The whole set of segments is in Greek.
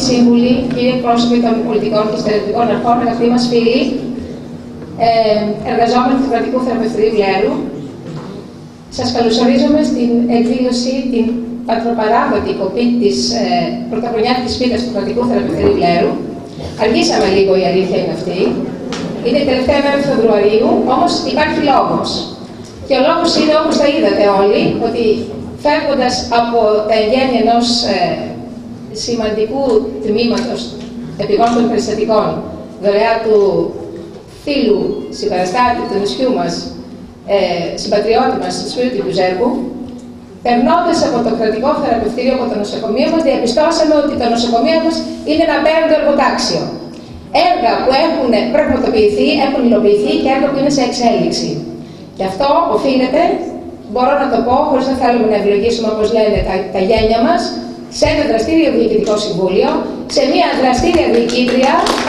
σύμβουλοι, κύριοι εκπρόσωποι των πολιτικών και στρατιωτικών αρχών, αγαπητοί μας φίλοι, εργαζόμενοι του Κρατικού Θεραπευτηρίου Λέρου, σας καλωσορίζουμε στην εκδήλωση την πατροπαράδοτη κοπή της πρωταχρονιάτικης φύτας του Κρατικού Θεραπευτηρίου Λέρου. Αργήσαμε λίγο, η αλήθεια είναι αυτή. Είναι η τελευταία μέρα του Φεβρουαρίου, όμως υπάρχει λόγος. Και ο λόγος είναι, όπως τα είδατε όλοι, ότι φεύγοντας από τα εγγένεια ενός σημαντικού τμήματος επιγόντων περιστατικών, δωρεά του φίλου, συμπαραστάτη του νησιού μας, συμπατριώτη μας, του Σπύριου του Ζέρβου, περνώντας από το κρατικό θεραπευτήριο, από το νοσοκομείο μας, διαπιστώσαμε ότι το νοσοκομείο μας είναι ένα απέραντο εργοτάξιο. Έργα που έχουν πραγματοποιηθεί, έχουν υλοποιηθεί και έργα που είναι σε εξέλιξη. Και αυτό οφείλεται, μπορώ να το πω, χωρίς να θέλουμε να ευλογήσουμε, όπως λένε τα γένια μας, σε ένα δραστήριο διοικητικό συμβούλιο, σε μια δραστήρια διοικήτρια,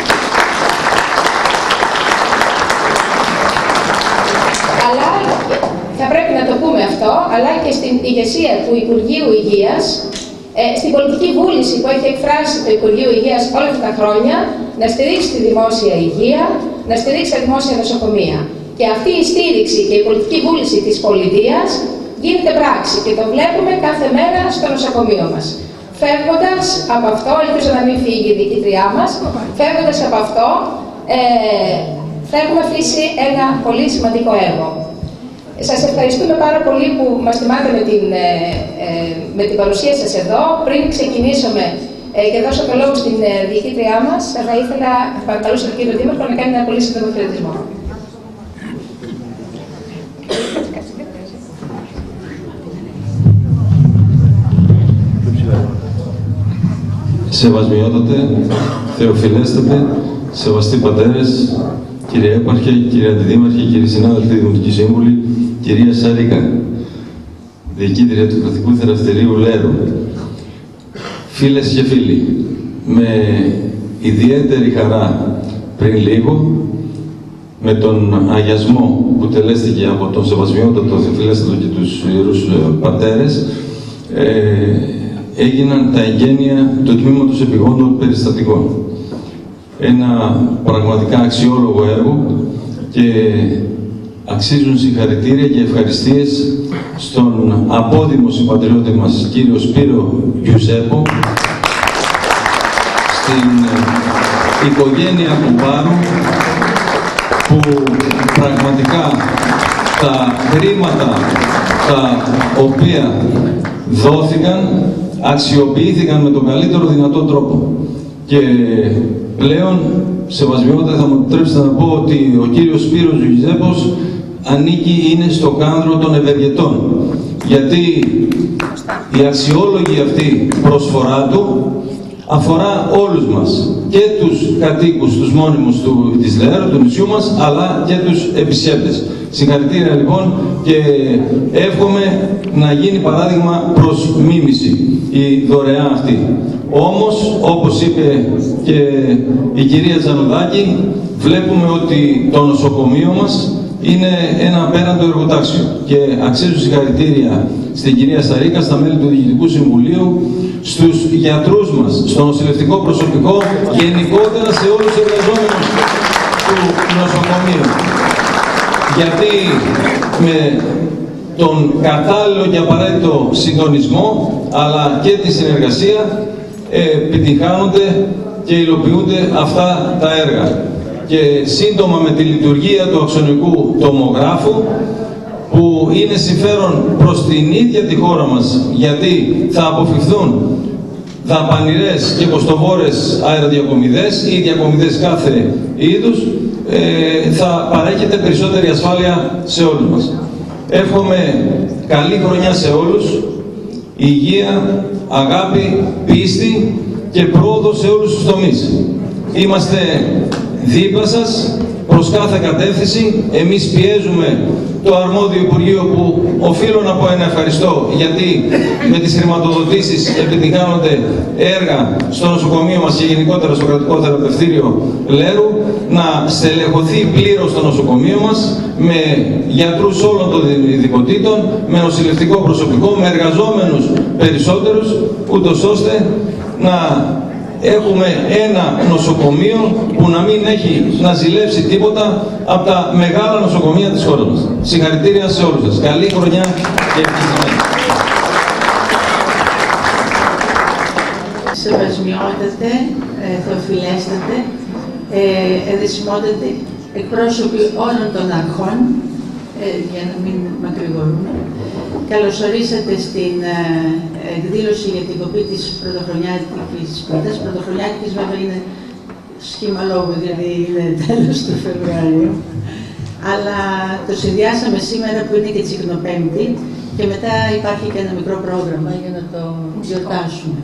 αλλά θα πρέπει να το πούμε αυτό, αλλά και στην ηγεσία του Υπουργείου Υγείας, στην πολιτική βούληση που έχει εκφράσει το Υπουργείο Υγείας όλα αυτά τα χρόνια, να στηρίξει τη δημόσια υγεία, να στηρίξει τα δημόσια νοσοκομεία. Και αυτή η στήριξη και η πολιτική βούληση της πολιτείας γίνεται πράξη και το βλέπουμε κάθε μέρα στο νοσοκομείο μας. Φεύγοντας από αυτό, ελπίζω να μην φύγει η διοικήτριά μας, φεύγοντας από αυτό, θα έχουμε αφήσει ένα πολύ σημαντικό έργο. Σας ευχαριστούμε πάρα πολύ που μας τιμάτε με την παρουσία σας εδώ. Πριν ξεκινήσουμε και δώσω το λόγο στην διοικήτριά μας, θα ήθελα να παρακαλούσα τον κύριο Δήμαρχο να κάνει ένα πολύ σύντομο χαιρετισμό. Σεβασμιότατε, θεοφιλέστατε, σεβαστοί πατέρες, κύριε Έπαρχε, κύριε Αντιδήμαρχε, κύριοι συνάδελφοι Δημοτικοί Σύμβουλοι, κυρία Σαρίκα, διοικήτρια του Κρατικού Θεραπευτηρίου Λέρου, φίλες και φίλοι, με ιδιαίτερη χαρά πριν λίγο, με τον αγιασμό που τελέστηκε από τον σεβασμιότατο, θεοφιλέστατο και τους ιερούς πατέρες, έγιναν τα εγγένεια του Τμήματος Επιγόντων Περιστατικών. Ένα πραγματικά αξιόλογο έργο και αξίζουν συγχαρητήρια και ευχαριστίες στον απόδημο συμπατριώτη μας, κύριο Σπύρο Γιουζέπο, στην οικογένεια του Πάρου, που πραγματικά τα χρήματα τα οποία δόθηκαν, αξιοποιήθηκαν με τον καλύτερο δυνατό τρόπο. Και πλέον, σεβασμιότατα, θα μου επιτρέψετε να πω ότι ο κύριος Σπύρος Γιουζέπος είναι στο κάνδρο των ευεργετών. Γιατί η αξιόλογη αυτή προσφορά του αφορά όλους μας, και τους κατοίκους, τους μόνιμους της Λέρου, του νησιού μας, αλλά και τους επισκέπτες. Συγχαρητήρια λοιπόν και εύχομαι να γίνει παράδειγμα προς μίμηση η δωρεά αυτή. Όμως, όπως είπε και η κυρία Τζανουδάκη, βλέπουμε ότι το νοσοκομείο μας είναι ένα απέραντο εργοτάξιο και αξίζουν συγχαρητήρια στην κυρία Σαρίκα, στα μέλη του Διοικητικού Συμβουλίου, στους γιατρούς μας, στο νοσηλευτικό προσωπικό, γενικότερα σε όλους τους εργαζόμενους του νοσοκομείου. Γιατί με τον κατάλληλο και απαραίτητο συντονισμό, αλλά και τη συνεργασία, επιτυγχάνονται και υλοποιούνται αυτά τα έργα. Και σύντομα με τη λειτουργία του αξονικού τομογράφου, που είναι συμφέρον προς την ίδια τη χώρα μας, γιατί θα αποφυθούν δαπανηρές και κοστοβόρες αεροδιακομιδές ή διακομιδές κάθε είδους, θα παρέχεται περισσότερη ασφάλεια σε όλους μας. Εύχομαι καλή χρονιά σε όλους, υγεία, αγάπη, πίστη και πρόοδο σε όλους τους τομείς. Είμαστε δίπλα σας προς κάθε κατεύθυνση. Εμείς πιέζουμε το αρμόδιο Υπουργείο, που οφείλω να πω ένα ευχαριστώ, γιατί με τις χρηματοδοτήσεις επιτυγχάνονται έργα στο νοσοκομείο μας και γενικότερα στο Κρατικό Θεραπευτήριο Λέρου, να στελεχωθεί πλήρως το νοσοκομείο μας με γιατρούς όλων των ειδικοτήτων, με νοσηλευτικό προσωπικό, με εργαζόμενους περισσότερους, ούτως ώστε να έχουμε ένα νοσοκομείο που να μην έχει να ζηλέψει τίποτα από τα μεγάλα νοσοκομεία της χώρας μας. Συγχαρητήρια σε όλους σας. Καλή χρονιά και ευτυχισμένη. Σεβασμιότατε, θεοφιλέστατε, εδεσιμότατε, εκπρόσωποι όλων των αρχών, για να μην μακρηγορούμε. Καλωσορίσατε στην εκδήλωση για την κοπή της πρωτοχρονιάτικης πίτας. Πρωτοχρονιάτικης βέβαια είναι σχήμα λόγου, δηλαδή είναι τέλος του Φεβρουαρίου. Αλλά το συνδυάσαμε σήμερα που είναι και Τσικνοπέμπτη και μετά υπάρχει και ένα μικρό πρόγραμμα για να το γιορτάσουμε.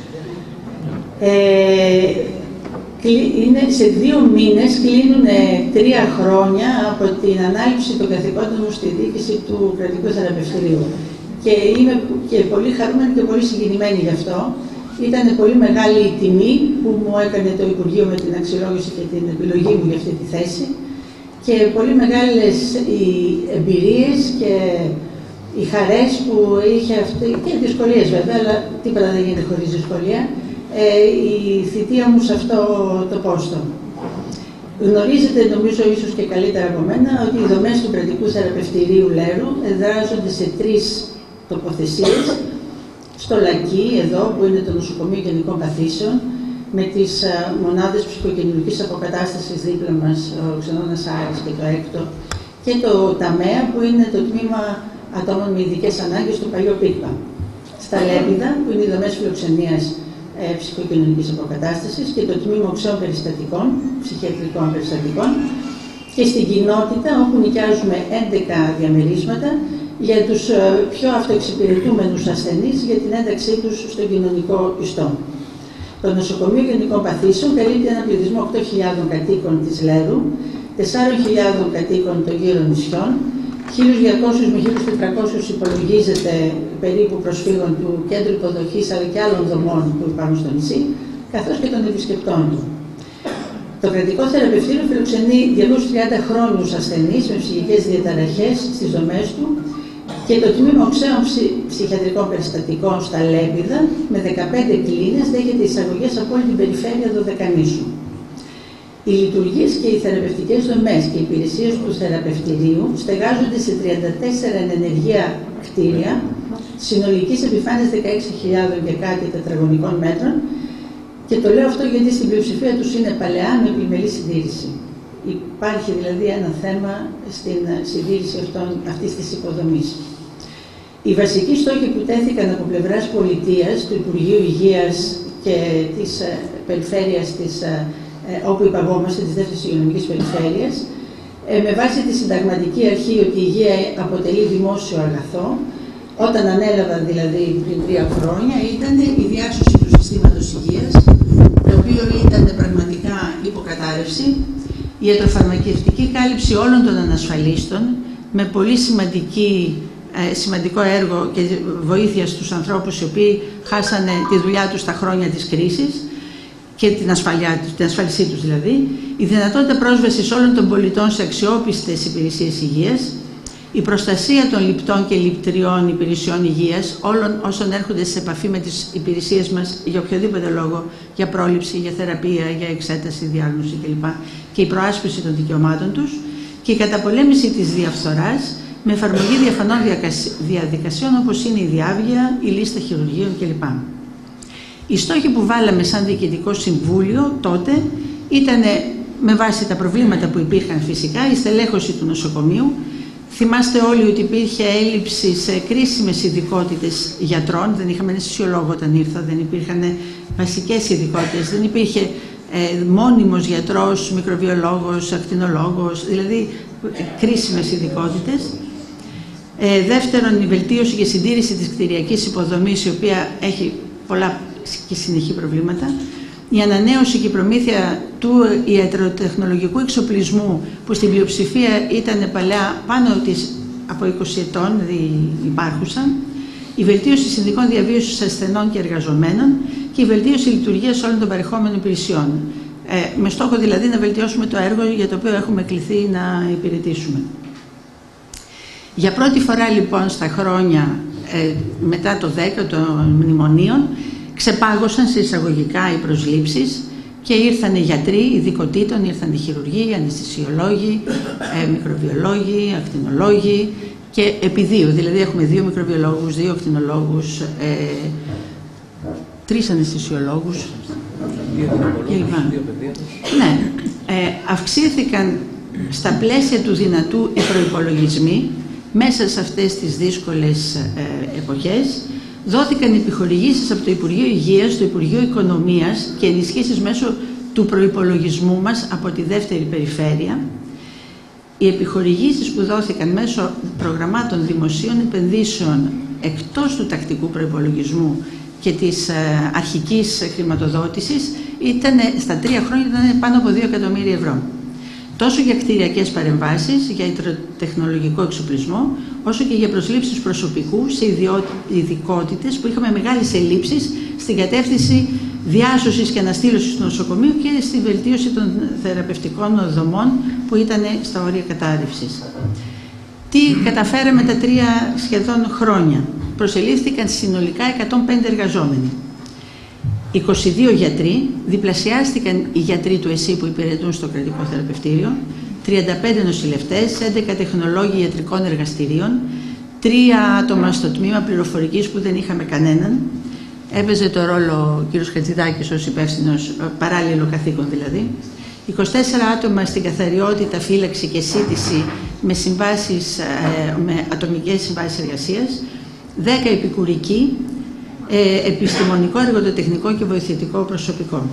Είναι σε 2 μήνες κλείνουν 3 χρόνια από την ανάληψη των καθηκόντων μου στη διοίκηση του Κρατικού Θεραπευτηρίου. Και είμαι και πολύ χαρούμενη και πολύ συγκινημένη γι' αυτό. Ήταν πολύ μεγάλη η τιμή που μου έκανε το Υπουργείο με την αξιολόγηση και την επιλογή μου για αυτή τη θέση. Και πολύ μεγάλες οι εμπειρίες και οι χαρές που είχε αυτή, και δυσκολίες βέβαια, αλλά τίποτα δεν γίνεται χωρίς δυσκολία, η θητεία μου σε αυτό το πόστο. Γνωρίζετε, νομίζω ίσως και καλύτερα από μένα, ότι οι δομές του Κρατικού Θεραπευτηρίου Λέρου εδράζονται σε 3 τοποθεσίες. Στο Λακκί, εδώ που είναι το Νοσοκομείο Γενικών Παθήσεων, με τις μονάδες ψυχοκοινωνικής αποκατάστασης δίπλα μας, ο Ξενώνας Άρης και το έκτο, και το ΤΑΜΕΑ που είναι το τμήμα ατόμων με ειδικές ανάγκες του παλιό ΠΙΚΠΑ. Στα Λέπιδα, που είναι οι δομές φιλοξενίας ψυχοκοινωνικής αποκατάστασης και το τμήμα οξέων περιστατικών, ψυχιατρικών περιστατικών, και στην κοινότητα όπου νοικιάζουμε 11 διαμερίσματα για τους πιο αυτοεξυπηρετούμενους ασθενείς για την ένταξή τους στον κοινωνικό ιστό. Το Νοσοκομείο Γενικών Παθήσεων καλύπτει ένα πληθυσμό 8.000 κατοίκων της Λέρου, 4.000 κατοίκων των γύρω νησιών, 1.200 με 1.400 υπολογίζεται περίπου προσφύγων του κέντρου υποδοχής αλλά και άλλων δομών που υπάρχουν στο νησί, καθώς και των επισκεπτών του. Το Κρατικό Θεραπευτήριο φιλοξενεί 230 χρόνιους ασθενείς με ψυχικές διαταραχές στις δομές του και το τμήμα οξέων ψυχιατρικών περιστατικών στα Λέπιδα με 15 κλίνες δέχεται εισαγωγές από όλη την περιφέρεια Δωδεκανήσου. Οι λειτουργίες και οι θεραπευτικές δομές και οι υπηρεσίες του θεραπευτηρίου στεγάζονται σε 34 ενεργεία κτίρια συνολικής επιφάνειας 16.000 και κάτι τετραγωνικών μέτρων, και το λέω αυτό γιατί στην πλειοψηφία τους είναι παλαιά με επιμελή συντήρηση. Υπάρχει δηλαδή ένα θέμα στην συντήρηση αυτής της υποδομής. Οι βασικοί στόχοι που τέθηκαν από πλευράς πολιτείας, του Υπουργείου Υγείας και της περιφέρειας όπου υπαγόμαστε, της δεύτερης υγειονομικής περιφέρειας, με βάση τη συνταγματική αρχή ότι η υγεία αποτελεί δημόσιο αγαθό, όταν ανέλαβα δηλαδή πριν 3 χρόνια, ήταν η διάσωση του συστήματος υγείας, το οποίο ήταν πραγματικά υποκατάρρευση, η ιατροφαρμακευτική κάλυψη όλων των ανασφαλίστων, με πολύ σημαντικό έργο και βοήθεια στους ανθρώπους οι οποίοι χάσανε τη δουλειά τους στα χρόνια της κρίσης, και την ασφάλισή τους δηλαδή, η δυνατότητα πρόσβασης όλων των πολιτών σε αξιόπιστες υπηρεσίες υγείας, η προστασία των λιπτών και λιπτριών υπηρεσιών υγείας, όλων όσων έρχονται σε επαφή με τις υπηρεσίες μας για οποιοδήποτε λόγο, για πρόληψη, για θεραπεία, για εξέταση, διάγνωση κλπ. Και η προάσπιση των δικαιωμάτων τους, και η καταπολέμηση της διαφθοράς με εφαρμογή διαφανών διαδικασιών όπως είναι η διάβγεια, η λίστα χειρουργείων κλπ. Οι στόχοι που βάλαμε σαν Διοικητικό Συμβούλιο τότε ήταν, με βάση τα προβλήματα που υπήρχαν φυσικά, η στελέχωση του νοσοκομείου. Θυμάστε όλοι ότι υπήρχε έλλειψη σε κρίσιμες ειδικότητες γιατρών, δεν είχαμε αναισθησιολόγο όταν ήρθα, δεν υπήρχαν βασικές ειδικότητες, δεν υπήρχε μόνιμος γιατρός, μικροβιολόγος, ακτινολόγος, δηλαδή κρίσιμες ειδικότητες. Δεύτερον, η βελτίωση και συντήρηση της κτηριακής υποδομής, η οποία έχει πολλά και συνεχή προβλήματα. Η ανανέωση και η προμήθεια του ιατροτεχνολογικού εξοπλισμού, που στην πλειοψηφία ήταν παλιά πάνω από 20 ετών, δηλαδή υπάρχουσαν. Η βελτίωση συνδικών διαβίωσης ασθενών και εργαζομένων και η βελτίωση λειτουργίας όλων των παρεχόμενων υπηρεσιών. Με στόχο δηλαδή να βελτιώσουμε το έργο για το οποίο έχουμε κληθεί να υπηρετήσουμε. Για πρώτη φορά λοιπόν στα χρόνια μετά το 10 των μνημονίων, Ξεπάγωσαν σε εισαγωγικά οι προσλήψεις και ήρθαν γιατροί ειδικοτήτων, ήρθαν οι χειρουργοί, αναισθησιολόγοι, μικροβιολόγοι, ακτινολόγοι και επί δύο. Δηλαδή έχουμε 2 μικροβιολόγους, 2 ακτινολόγους, 3 αναισθησιολόγους κλπ. Ναι, αυξήθηκαν στα πλαίσια του δυνατού οι προϋπολογισμοί μέσα σε αυτές τις δύσκολες εποχές. Δόθηκαν επιχορηγήσεις από το Υπουργείο Υγείας, στο Υπουργείο Οικονομίας και ενισχύσεις μέσω του προϋπολογισμού μας από τη δεύτερη περιφέρεια. Οι επιχορηγήσεις που δόθηκαν μέσω προγραμμάτων δημοσίων επενδύσεων εκτός του τακτικού προϋπολογισμού και της αρχικής χρηματοδότησης στα 3 χρόνια ήταν πάνω από 2 εκατομμύρια ευρώ. Τόσο για κτηριακές παρεμβάσεις, για τεχνολογικό εξοπλισμό, όσο και για προσλήψεις προσωπικού σε ειδικότητες που είχαμε μεγάλες ελλείψεις στην κατεύθυνση διάσωσης και αναστήλωσης του νοσοκομείου και στη βελτίωση των θεραπευτικών δομών που ήταν στα όρια κατάρρευσης. Τι καταφέραμε τα 3 σχεδόν χρόνια? Προσελήφθηκαν συνολικά 105 εργαζόμενοι. 22 γιατροί, διπλασιάστηκαν οι γιατροί του ΕΣΥ που υπηρετούν στο κρατικό θεραπευτήριο, 35 νοσηλευτές, 11 τεχνολόγοι ιατρικών εργαστηρίων, 3 άτομα στο τμήμα πληροφορικής που δεν είχαμε κανέναν. Έπαιζε το ρόλο ο κ. Χατζηδάκης ως υπεύθυνος, παράλληλο καθήκον δηλαδή. 24 άτομα στην καθαριότητα, φύλαξη και σύντηση με ατομικές συμβάσεις εργασίας, 10 επικουρικοί, επιστημονικό, εργοτεχνικό και βοηθητικό προσωπικό.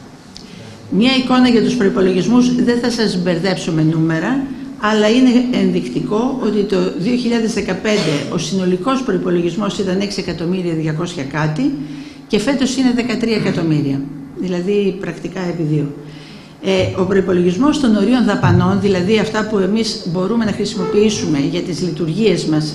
Μια εικόνα για τους προϋπολογισμούς, δεν θα σας μπερδέψω με νούμερα, αλλά είναι ενδεικτικό ότι το 2015 ο συνολικός προϋπολογισμός ήταν 6.200.000 κάτι και φέτος είναι 13 εκατομμύρια, δηλαδή πρακτικά επί 2. Ο προϋπολογισμός των ορίων δαπανών, δηλαδή αυτά που εμείς μπορούμε να χρησιμοποιήσουμε για τις λειτουργίες μας,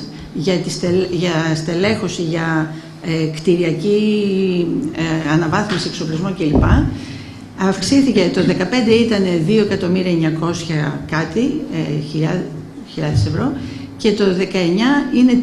για στελέχωση, για κτηριακή αναβάθμιση, εξοπλισμό κλπ. Αυξήθηκε, το 2015 ήταν 2.900.000 κάτι χιλιάδες ευρώ και το 2019 είναι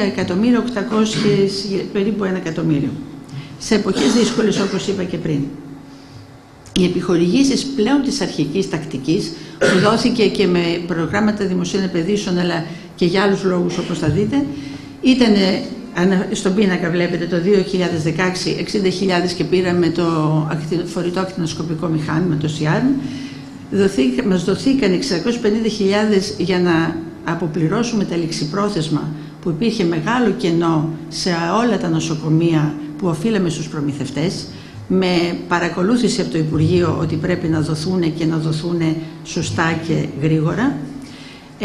3.800.000, περίπου 1 εκατομμύριο. Σε εποχές δύσκολες, όπως είπα και πριν. Οι επιχορηγήσεις πλέον της αρχικής τακτικής, που δόθηκε και με προγράμματα δημοσίων επενδύσεων αλλά και για άλλους λόγους όπως θα δείτε, ήταν στον πίνακα βλέπετε το 2016 60.000 και πήραμε το φορητό ακτινοσκοπικό μηχάνημα, το CIARM. Μας δοθήκαν 650.000 για να αποπληρώσουμε τα ληξιπρόθεσμα που υπήρχε μεγάλο κενό σε όλα τα νοσοκομεία που οφείλαμε στους προμηθευτές, με παρακολούθηση από το Υπουργείο ότι πρέπει να δοθούν και να δοθούν σωστά και γρήγορα. 220.000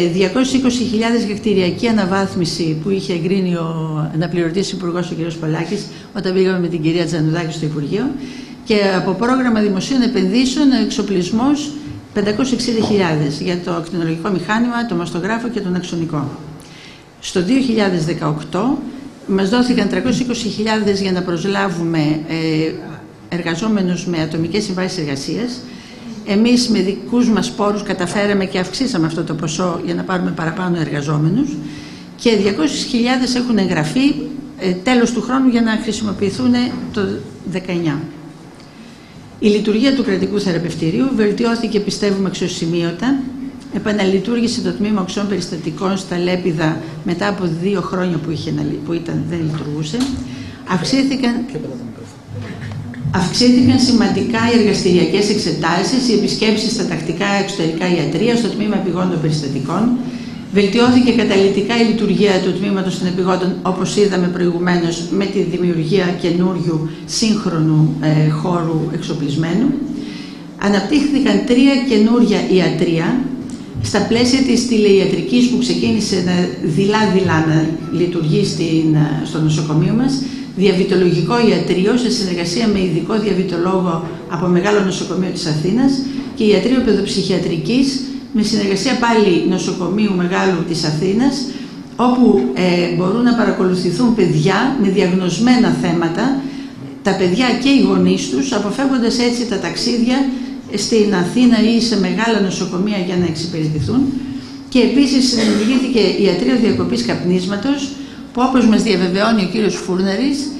για κτηριακή αναβάθμιση που είχε εγκρίνει ο αναπληρωτής υπουργός ο κ. Πολάκης όταν πήγαμε με την κυρία Τζανουδάκη στο Υπουργείο, και από πρόγραμμα δημοσίων επενδύσεων εξοπλισμός 560.000 για το ακτινολογικό μηχάνημα, το μαστογράφο και τον αξονικό. Στο 2018 μας δόθηκαν 320.000 για να προσλάβουμε εργαζόμενους με ατομικές συμβάσεις εργασίας. Εμείς με δικούς μας πόρους καταφέραμε και αυξήσαμε αυτό το ποσό για να πάρουμε παραπάνω εργαζόμενους και 200.000 έχουν εγγραφεί τέλος του χρόνου για να χρησιμοποιηθούν το 2019. Η λειτουργία του κρατικού θεραπευτηρίου βελτιώθηκε, πιστεύουμε, αξιοσημείωτα. Επαναλειτουργήσε το τμήμα οξών περιστατικών στα Λέπιδα μετά από 2 χρόνια που δεν λειτουργούσε. Αυξήθηκαν σημαντικά οι εργαστηριακές εξετάσεις, οι επισκέψεις στα τακτικά εξωτερικά ιατρεία, στο τμήμα επιγόντων περιστατικών. Βελτιώθηκε καταλυτικά η λειτουργία του τμήματος των επιγόντων, όπως είδαμε προηγουμένως, με τη δημιουργία καινούριου σύγχρονου χώρου εξοπλισμένου. Αναπτύχθηκαν 3 καινούρια ιατρεία στα πλαίσια της τηλεϊατρικής που ξεκίνησε δειλά-δειλά να λειτουργεί στο νοσοκομείο μας. Διαβητολογικό ιατρείο σε συνεργασία με ειδικό διαβητολόγο από μεγάλο νοσοκομείο της Αθήνας και ιατρείο παιδοψυχιατρικής με συνεργασία πάλι νοσοκομείου μεγάλου της Αθήνας, όπου μπορούν να παρακολουθηθούν παιδιά με διαγνωσμένα θέματα, τα παιδιά και οι γονείς τους, αποφεύγοντας έτσι τα ταξίδια στην Αθήνα ή σε μεγάλα νοσοκομεία για να εξυπηρετηθούν. Και επίσης δημιουργήθηκε ιατρείο διακοπής καπνίσματος, που όπως μας διαβεβαιώνει ο κύριος Φούρναρης,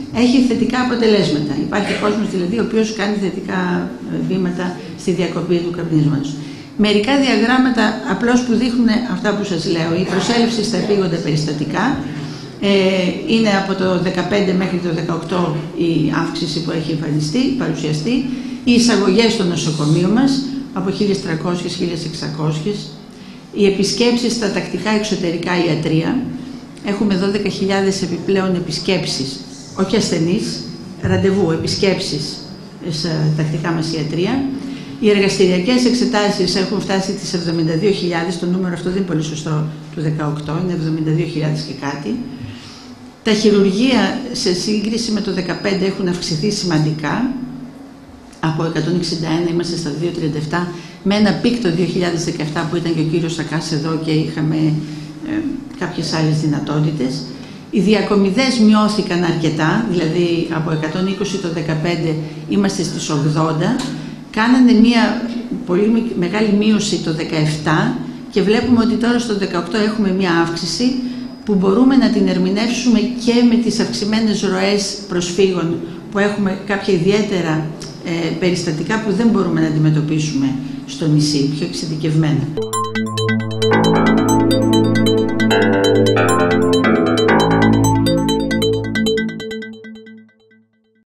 έχει θετικά αποτελέσματα. Υπάρχει κόσμος δηλαδή ο οποίος κάνει θετικά βήματα στη διακοπή του καπνίσματος. Μερικά διαγράμματα απλώς που δείχνουν αυτά που σας λέω. Η προσέλευση στα επίγοντα περιστατικά είναι από το 15 μέχρι το 18 η αύξηση που έχει παρουσιαστεί. Οι εισαγωγές στο νοσοκομείο μας από 1.300-1.600. Οι επισκέψεις στα τακτικά εξωτερικά ιατρεία. Έχουμε 12.000 επιπλέον επισκέψεις, όχι ασθενείς, ραντεβού, επισκέψεις στα τακτικά μας ιατρεία. Οι εργαστηριακές εξετάσεις έχουν φτάσει τις 72.000, το νούμερο αυτό δεν είναι πολύ σωστό του 18, είναι 72.000 και κάτι. Τα χειρουργεία σε σύγκριση με το 2015 έχουν αυξηθεί σημαντικά. Από 161 είμαστε στα 237, με ένα πικ το 2017 που ήταν και ο κύριος Σακάς εδώ και είχαμε κάποιες άλλες δυνατότητες. Οι διακομιδές μειώθηκαν αρκετά, δηλαδή από 120 το 2015 είμαστε στις 80. Κάνανε μια πολύ μεγάλη μείωση το 2017 και βλέπουμε ότι τώρα στο 2018 έχουμε μια αύξηση που μπορούμε να την ερμηνεύσουμε και με τις αυξημένες ροές προσφύγων που έχουμε κάποια ιδιαίτερα περιστατικά που δεν μπορούμε να αντιμετωπίσουμε στο νησί, πιο εξειδικευμένα.